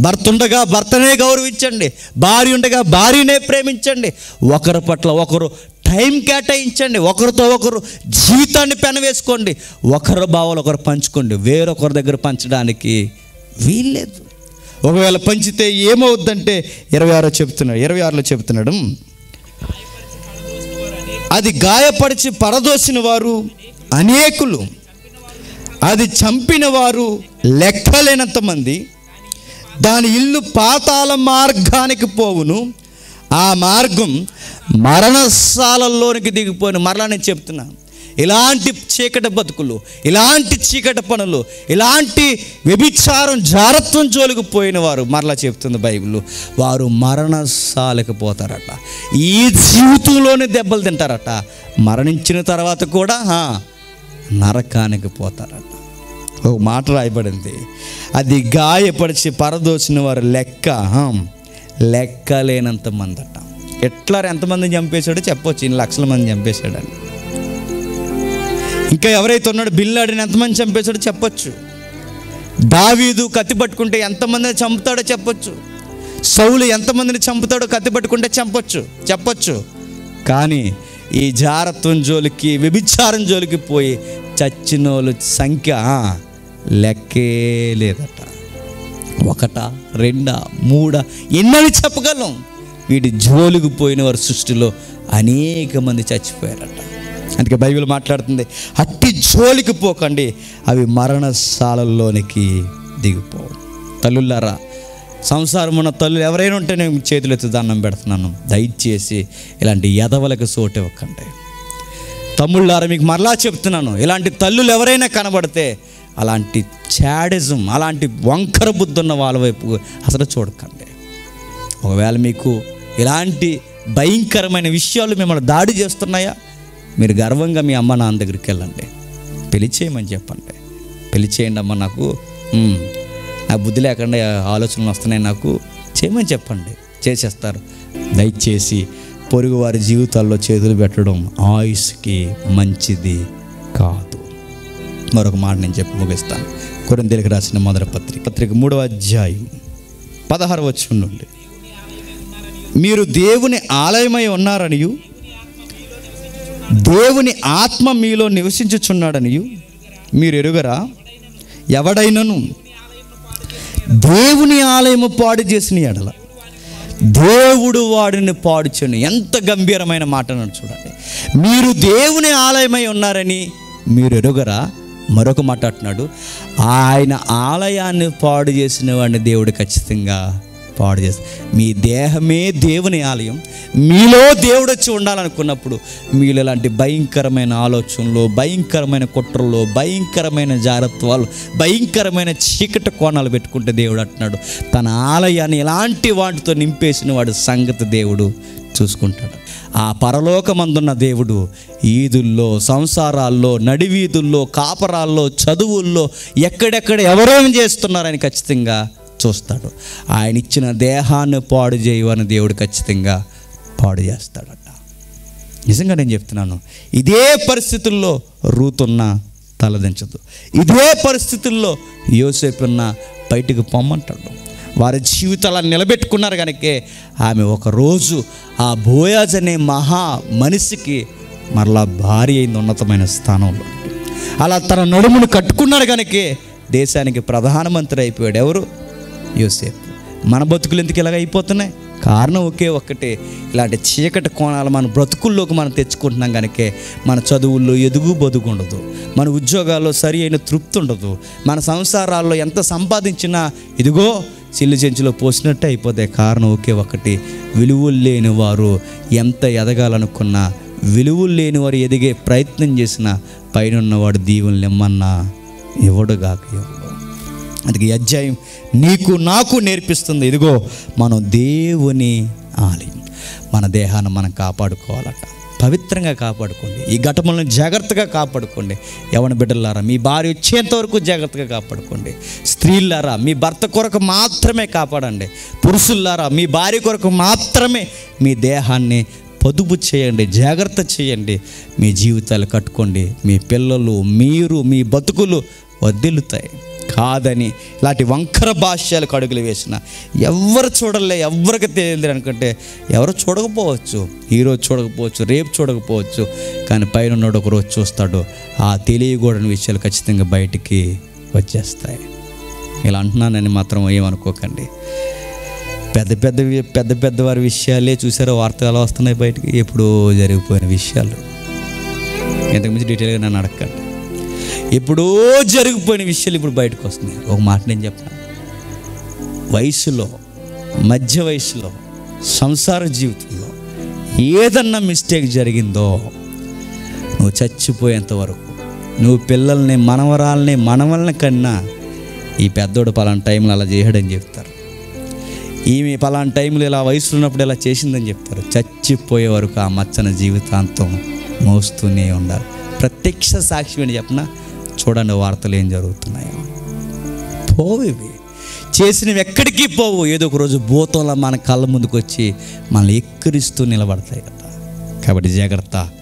భర్త ఉండగా భర్తనే గౌరవించండి, భార్య ఉండగా భార్యనే ప్రేమించండి. ఒకరి పట్ల ఒకరు టైం కేటాయించండి, ఒకరితో ఒకరు జీవితాన్ని పెనవేసుకోండి, ఒకరి భావాలు ఒకరు పంచుకోండి. వేరొకరి దగ్గర పంచడానికి వీల్లేదు. ఒకవేళ పంచితే ఏమవుద్దంటే 26లో చెప్తున్నాడు, అది గాయపరిచి పడదోసిన వారు అనేకులు, అది చంపిన వారు లెక్కలేనంత మంది, దాని ఇల్లు పాతాళ మార్గానికి పోవును, ఆ మార్గం మరణశాలలోనికి దిగిపోయిన. మరలా నేను చెప్తున్నాను, ఇలాంటి చీకటి బతుకులు, ఇలాంటి చీకటి పనులు, ఇలాంటి వ్యభిచారం జారత్వం జోలికి పోయిన వారు, మరలా చెప్తుంది బైబిల్, వారు మరణశాలకు పోతారట. ఈ జీవితంలోనే దెబ్బలు తింటారట, మరణించిన తర్వాత కూడా నరకానికి పోతారట. ఒక మాట రాయబడింది, అది గాయపరిచి పరదోసిన వారు లెక్కలేనంత మంది అట. ఎట్లా ఎంతమందిని చంపేశాడో చెప్పొచ్చు, 2 లక్షల మంది చంపేశాడని. ఇంకా ఎవరైతే ఉన్నాడో బిల్లాడిని ఎంతమంది చంపేశాడో చెప్పొచ్చు. దావీదు కత్తి పట్టుకుంటే ఎంతమందిని చంపుతాడో చెప్పొచ్చు. సౌలు ఎంతమందిని చంపుతాడో కత్తి పట్టుకుంటే చెప్పొచ్చు. కానీ ఈ జారత్వం జోలికి, వ్యభిచారం జోలికి పోయి చచ్చిన వాళ్ళ సంఖ్య లెక్కే లేదట. 1, 2, 3 ఎన్నని చెప్పగలం? వీటి జోలికి పోయిన వారి సృష్టిలో అనేక మంది చచ్చిపోయారట. అందుకే బైబిల్ మాట్లాడుతుంది, అట్టి జోలికి పోకండి, అవి మరణశాలల్లోనికి దిగిపోవు. తల్లులారా, సంసారం ఉన్న తల్లులు ఎవరైనా ఉంటే నేను చేతులు ఎత్తి దండం పెడుతున్నాను, దయచేసి ఇలాంటి ఎదవలకు చోటు ఇవ్వకండి. తమ్ముళ్ళారా, మీకు మరలా చెప్తున్నాను, ఇలాంటి తల్లులు ఎవరైనా కనబడితే అలాంటి చాడిజం, అలాంటి వంకర బుద్ధి ఉన్న వాళ్ళ వైపు అసలు చూడకండి. ఒకవేళ మీకు ఇలాంటి భయంకరమైన విషయాలు మిమ్మల్ని దాడి చేస్తున్నాయా, మీరు గర్వంగా మీ అమ్మ నాన్న దగ్గరికి వెళ్ళండి, పెళ్లి చేయమని చెప్పండి. పెళ్లి చేయండి అమ్మ, నాకు బుద్ధి లేకుండా ఆలోచనలు వస్తున్నాయి, నాకు చేయమని చెప్పండి, చేసేస్తారు. దయచేసి పొరుగు వారి జీవితాల్లో చేతులు పెట్టడం ఆయుష్కి మంచిది కాదు. మరొక మాట నేను చెప్పి ముగిస్తాను. కొరింథీయులకు రాసిన మొదటి పత్రిక 3వ అధ్యాయం 16వ వచనం నుండి, మీరు దేవుని ఆలయమై ఉన్నారనియు దేవుని ఆత్మ మీలో నివసించుచున్నాడనియు మీరు ఎరుగరా? ఎవడైనను దేవుని ఆలయము పాడు చేసిన ఎడల దేవుడు వాడిని పాడు చేయను. ఎంత గంభీరమైన మాట అన్నాడు చూడండి. మీరు దేవుని ఆలయమై ఉన్నారని మీరు ఎరుగరా? మరొక మాట అంటున్నాడు, ఆయన ఆలయాన్ని పాడు చేసిన వాడిని దేవుడు ఖచ్చితంగా పాడు చేస్తాడు. మీ దేహమే దేవుని ఆలయం, మీలో దేవుడు వచ్చి ఉండాలనుకున్నప్పుడు మీలో ఇలాంటి భయంకరమైన ఆలోచనలు, భయంకరమైన కుట్రలు, భయంకరమైన జాగ్రత్తలు, భయంకరమైన చీకటి కోణాలు పెట్టుకుంటే దేవుడు అంటున్నాడు, తన ఆలయాన్ని ఇలాంటి వాటితో నింపేసిన వాడు సంగతి దేవుడు చూసుకుంటాడు. ఆ పరలోకమందున్న దేవుడు ఈదుల్లో, సంసారాల్లో, నడివీధుల్లో, కాపరాల్లో, చదువుల్లో ఎక్కడెక్కడ ఎవరేం చేస్తున్నారని ఖచ్చితంగా చూస్తాడు. ఆయన ఇచ్చిన దేహాన్ని పాడు చేయవని దేవుడు ఖచ్చితంగా పాడు చేస్తాడట. నిజంగా నేను చెప్తున్నాను, ఇదే పరిస్థితుల్లో రూతున్న తలదించదు, ఇదే పరిస్థితుల్లో యోసేపున్న బయటికి పొమ్మంటాడు. వారి జీవితాలను నిలబెట్టుకున్నారు కనుకే ఆమె ఒకరోజు ఆ బోయాజ్ అనే మహా మనిషికి మరలా భార్య అయింది, ఉన్నతమైన స్థానంలో. అలా తన నడుమును కట్టుకున్నాడు కనుకే దేశానికి ప్రధానమంత్రి అయిపోయాడు. ఎవరు? యోసేపు. మన బతుకులు ఎందుకు ఇలాగ అయిపోతున్నాయి? కారణం ఒకే ఒక్కటే, ఇలాంటి చీకటి కోణాలు మన బ్రతుకుల్లోకి మనం తెచ్చుకుంటున్నాం కనుకే మన చదువుల్లో ఎదుగు బదుగు ఉండదు, మన ఉద్యోగాల్లో సరి అయిన తృప్తి ఉండదు, మన సంసారాల్లో ఎంత సంపాదించినా ఇదిగో చిల్లు చెంచులో పోసినట్టే అయిపోతాయి. కారణం ఒకే ఒక్కటి, విలువలు లేని వారు ఎంత ఎదగాలనుకున్నా, విలువలు లేని వారు ఎదిగే ప్రయత్నం చేసినా పైన ఉన్నవాడు దీవుల్ని ఇమ్మన్నా ఇవ్వడుగాక ఇవ్వడు. అందుకే ఈ అధ్యాయం నీకు నాకు నేర్పిస్తుంది, ఇదిగో మనం దేవుని ఆలయం, మన దేహాన్ని మనం కాపాడుకోవాలట. పవిత్రంగా కాపాడుకోండి, ఈ ఘటనలను జాగ్రత్తగా కాపాడుకోండి. యవ్వన బిడ్డలారా, మీ భార్య వచ్చేంత వరకు జాగ్రత్తగా కాపాడుకోండి. స్త్రీలారా, మీ భర్త కొరకు మాత్రమే కాపాడండి. పురుషులారా, మీ భార్య కొరకు మాత్రమే మీ దేహాన్ని పొదుపు చేయండి, జాగ్రత్త చేయండి. మీ జీవితాలు కట్టుకోండి, మీ పిల్లలు, మీరు, మీ బతుకులు వర్ధిల్లుతాయి. కాదని ఇలాంటి వంకర భాష్యాలకు అడుగులు వేసిన ఎవరు చూడలే, ఎవరికి తెలియదు అనుకుంటే ఎవరు చూడకపోవచ్చు, ఈరోజు చూడకపోవచ్చు, రేపు చూడకపోవచ్చు, కానీ పైన ఉన్నాడు ఒకరోజు చూస్తాడు. ఆ తెలియకూడని విషయాలు ఖచ్చితంగా బయటికి వచ్చేస్తాయి. ఇలా అంటున్నానని మాత్రం ఏమనుకోకండి. పెద్ద పెద్దవారి విషయాలే చూసారో వార్తలు ఎలా వస్తున్నాయి బయటికి, ఎప్పుడో జరిగిపోయిన విషయాలు. ఇంతకుమించి డీటెయిల్గా నన్ను అడగండి. ఎప్పుడో జరిగిపోయిన విషయాలు ఇప్పుడు బయటకు వస్తున్నాయి. ఒక మాట నేను చెప్పను, వయసులో, మధ్య వయసులో, సంసార జీవితంలో ఏదన్నా మిస్టేక్ జరిగిందో నువ్వు చచ్చిపోయేంత వరకు నువ్వు పిల్లల్ని, మనవల్ని కన్నా ఈ పెద్దోడు పలానా టైంలో అలా చేయడని చెప్తారు, ఈమె పలానా టైంలో ఇలా వయసులో ఉన్నప్పుడు ఇలా చేసిందని చెప్తారు. చచ్చిపోయే వరకు ఆ మచ్చన జీవితాంతం మోస్తూనే ఉండాలి. ప్రత్యక్ష సాక్షి అని చెప్పిన చూడండి వార్తలు ఏం జరుగుతున్నాయో. పోవు, ఇవి చేసినవి ఎక్కడికి పోవు. ఏదో ఒక రోజు భూతంలో మన కళ్ళ ముందుకు వచ్చి మనల్ని ఎక్కిరిస్తూ నిలబడతాయి కదా. కాబట్టి జాగ్రత్త.